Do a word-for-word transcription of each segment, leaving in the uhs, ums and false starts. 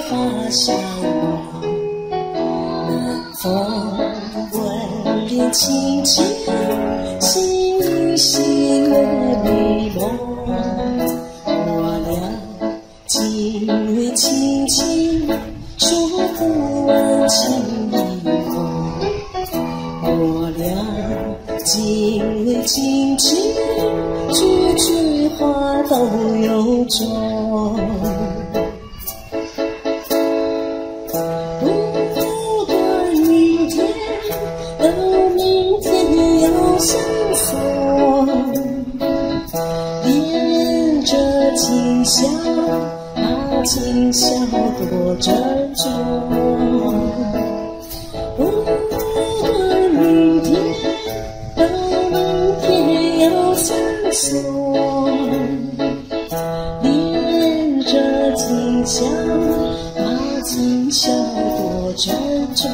花香浓，南风吻脸轻轻，细雨细月迷蒙。我俩今日轻轻说不完情意浓，我俩今日轻轻句句话都有种。不管明天到明天要相逢，恋着今宵，那今宵多珍重。不管明天到明天要相送，恋着今宵，那今宵多珍重。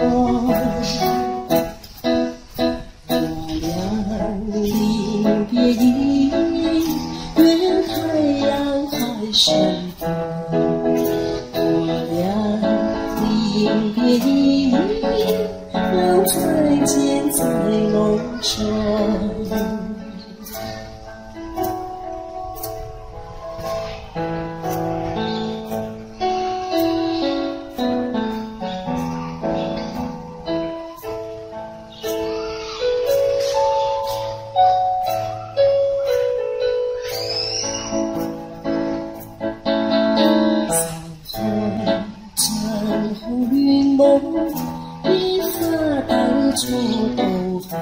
我俩临别依依，愿太阳还升腾。我俩临别依依，让再见在梦中。晨红云梦，一发当作东方。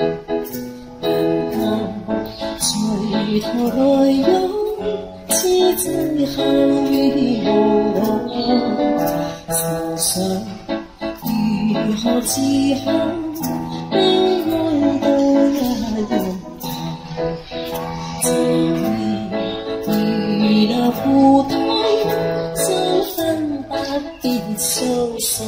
刚刚垂头来游，几载寒雨朦胧。此生雨后几行，悲欢都要拥抱。今日遇了葡萄，三分半地秋霜。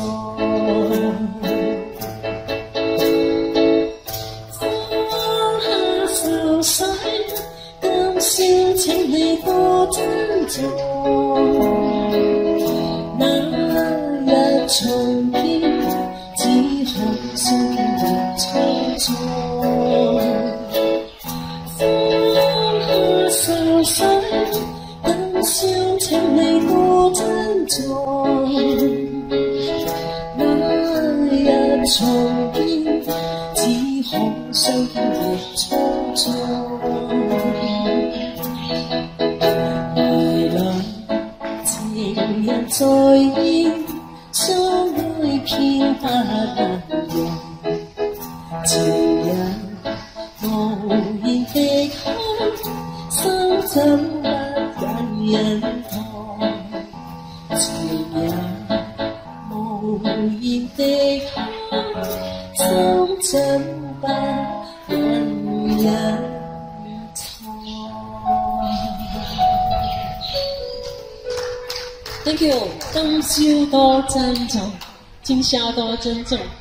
花似水，更心情里多珍重。那日重拼，几行送给你匆匆。花似水，更心情里多珍重。那日重拼，几行送给你匆匆。未來情人在意，相愛偏不能容。情人無言的哭，心怎不忍人痛？情人無言的哭，心怎不忍人痛？ Thank you， 今宵多珍重，今宵多珍重。